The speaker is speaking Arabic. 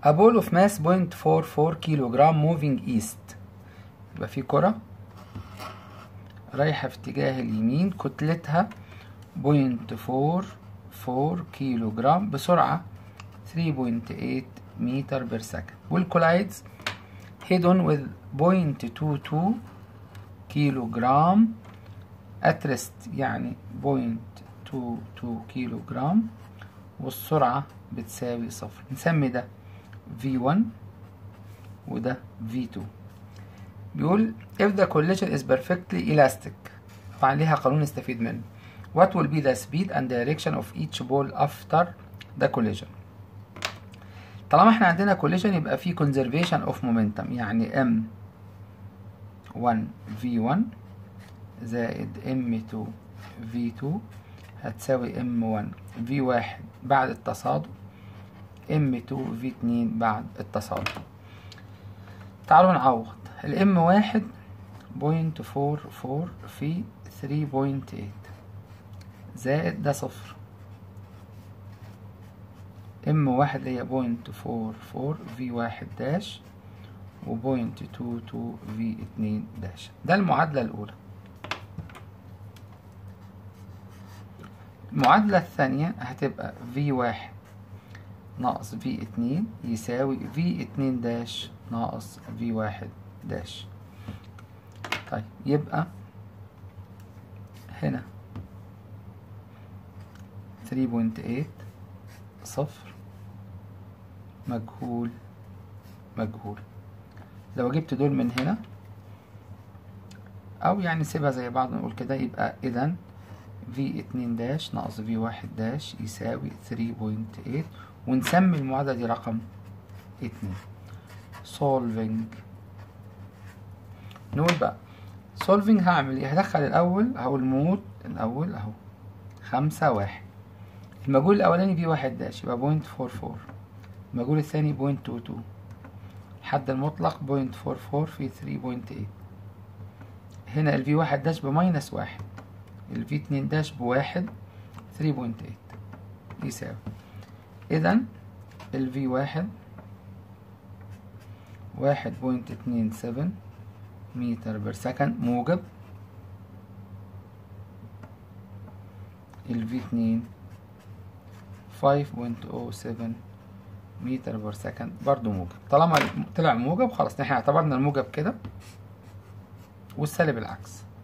A ball of mass 0.44 كيلو جرام moving east. يبقى في كرة رايحة في اتجاه اليمين كتلتها 0.44 كيلو جرام بسرعة 3.8 متر بير سكند، والكولايدز head on with 0.22 كيلو جرام at rest، يعني 0.22 كيلو جرام والسرعة بتساوي صفر. نسمي ده V1 وده V2. بيقول if the collision is perfectly elastic، طبعا ليها قانون نستفيد منه. what will be the speed and direction of each ball after the collision. طالما احنا عندنا collision يبقى في conservation of momentum، يعني M1 V1 زائد M2 V2 هتساوي M1 V1 بعد التصادم M2 V2 بعد التصادم. تعالوا نعوض. الام 1 0.44 في 3.8 زائد ده صفر، ام 1 هي 0.44 في 1 داش و 0.22 في 2 داش. ده المعادلة الأولى. المعادلة الثانية هتبقى في 1 ناقص في 2 يساوي في 2 داش ناقص في 1 داش. طيب يبقى هنا 3.8 صفر مجهول مجهول. لو جبت دول من هنا او يعني سيبها زي بعض نقول كده، يبقى اذا في 2 داش ناقص في 1 داش يساوي 3.8، ونسمي المعادلة دي رقم 2. solving. نقول بقى solving هعمل ايه؟ هدخل الاول اهو المود الاول اهو 5 1، المجهول الاولاني في 1 داش يبقى 0.44، المجهول الثاني 0.22، الحد المطلق 0.44 في 3.8. هنا الفي 1 داش بماينس 1، الفي 2 داش بواحد، 3.8 يساوي اذا الفي 1 1.27 متر بير سكند موجب، الفي 2 5.07 متر بير سكند برضو موجب. طالما طلع موجب خلاص احنا اعتبرنا الموجب كده والسالب العكس.